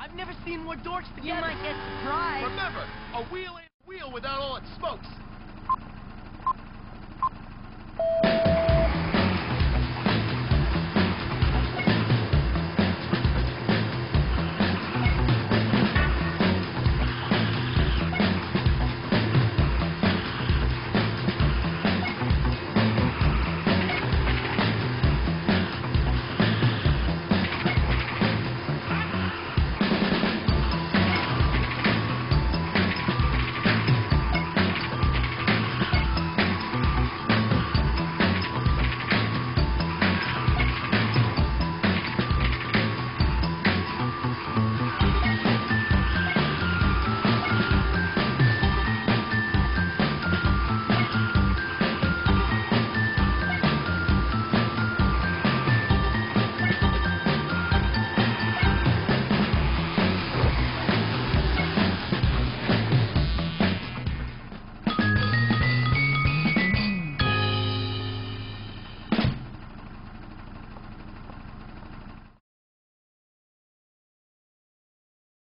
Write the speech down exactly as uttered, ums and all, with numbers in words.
I've never seen more dorks together. You might get surprised. Remember, a wheel ain't a wheel without all its spokes.